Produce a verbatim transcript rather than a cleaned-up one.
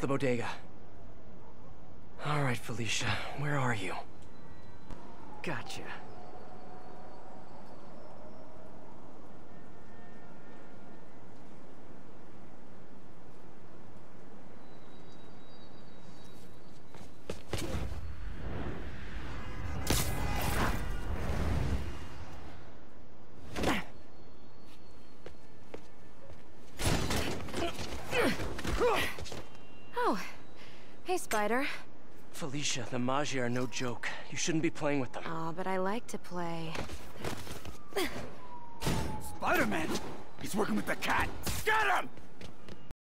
the bodega. All right, Falecia, where are you? Gotcha. Oh, hey, Spider. Falecia, the Magi are no joke. You shouldn't be playing with them. Aw, but I like to play. Spider-Man! He's working with the cat! Get him!